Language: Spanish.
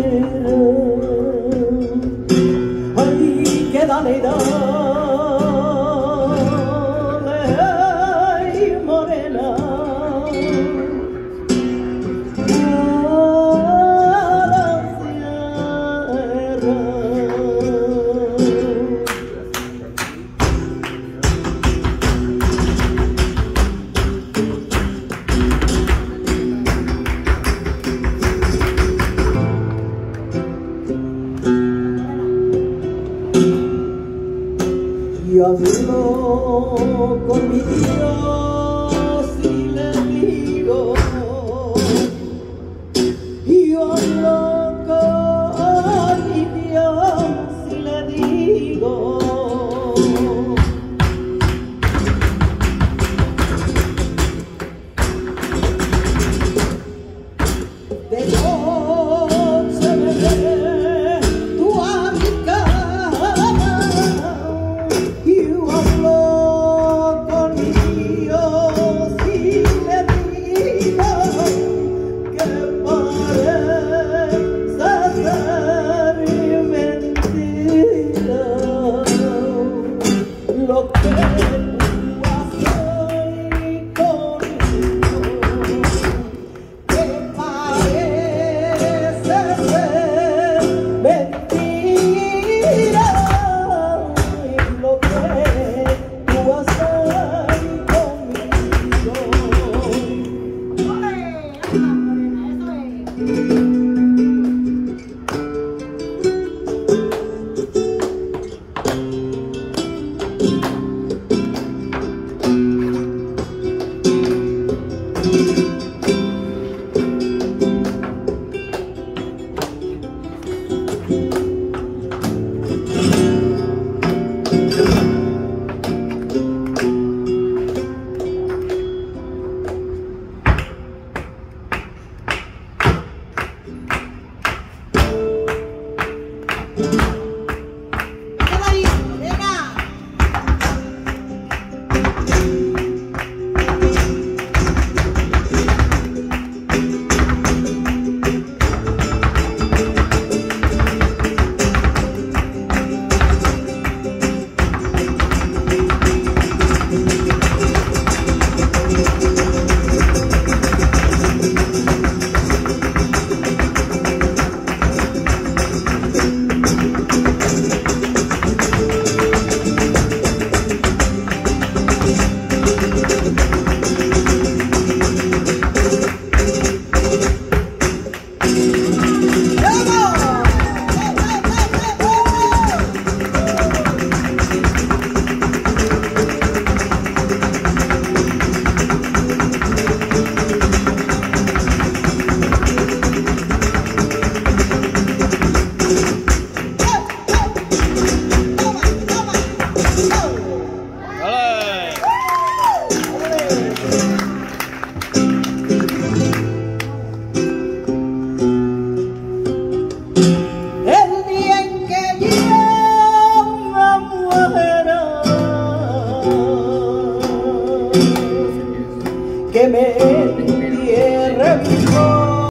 Ay, que dale, ay, morena, a la sierra. Y hablo con mi Dios y le digo, yo hablo con mi Dios y le digo, de noche me ve tú a mi cama. Yo hablo con mi Dios y le digo que parece ser mentira lo que tú haces conmigo, que parece ser mentira. Lo que tú haces conmigo.